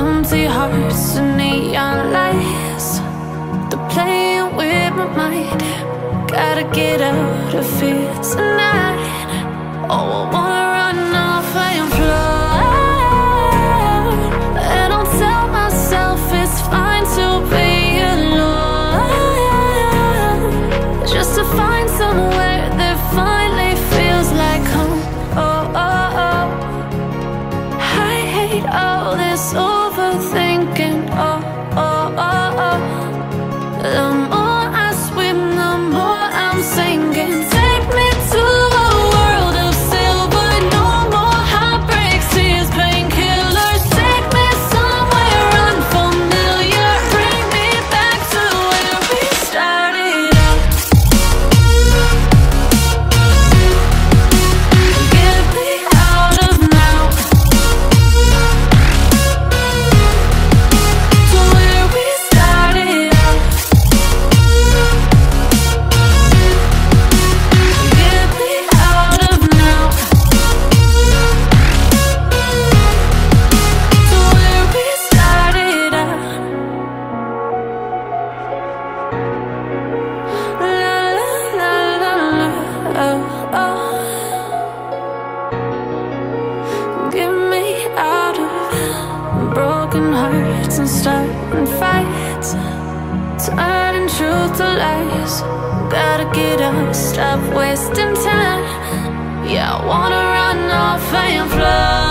empty hearts and neon lights. They're playing with my mind. Gotta get out of here tonight. Oh, I wanna run off and fly. And I'll tell myself it's fine to be alone, just to find somewhere that finally feels like home. Oh, oh, oh. I hate all this overthinking. Oh, oh, oh, oh. The more I swim, the more I'm sinking. Take me to a world of silver. No more heartbreaks, tears, painkillers. Take me somewhere unfamiliar. Bring me back to where we started out. Get me out of now, to where we started out. Get me out of now, to where we started out. La la la la la, oh, oh. Get me out of broken hearts and starting fights, turning truth to lies. Gotta get up, stop wasting time. Yeah, I wanna run off and fly.